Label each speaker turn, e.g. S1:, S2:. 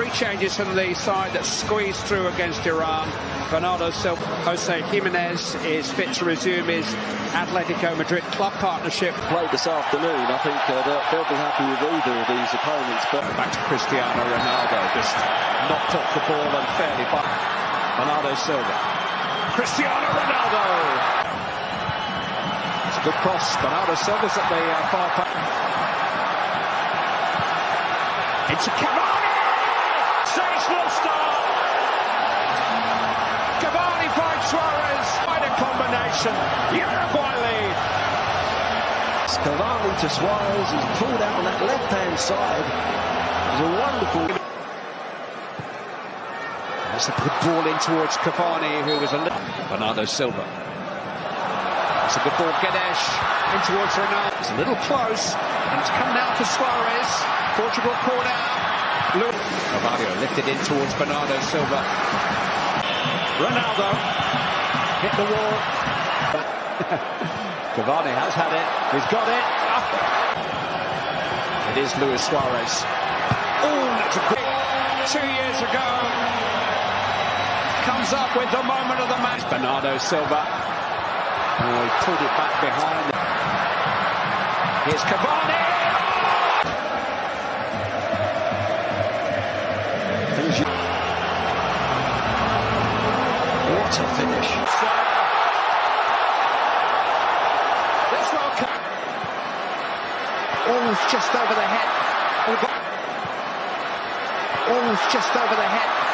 S1: Three changes from the side that squeezed through against Iran. Bernardo Silva, Jose Jimenez is fit to resume his Atletico Madrid club partnership.
S2: Played this afternoon. I think they'll be happy with either of these opponents. But
S1: back to Cristiano Ronaldo, just knocked off the ball unfairly by Bernardo Silva. Cristiano Ronaldo. It's a good cross. Bernardo Silva's at the far post. Into Cavani! Sensational start! Cavani finds Suarez. Quite a combination. Uruguay lead.
S2: Cavani to Suarez. He's pulled out on that left-hand side. It's a wonderful...
S1: That's a good ball in towards Cavani, who was a little... Bernardo Silva. It's a good ball. Guedes in towards Ronaldo. It's a little close. And it's come now for Suarez. Portugal caught out. Carvalho lifted in towards Bernardo Silva. Ronaldo hit the wall. Cavani has had it. He's got it. It is Luis Suarez. Oh, that's a good... 2 years ago. Comes up with the moment of the match. Bernardo Silva. Oh, he pulled it back behind. Here's Cavani.
S2: What a finish.
S1: This World Cup. Almost just over the head. Almost just over the head.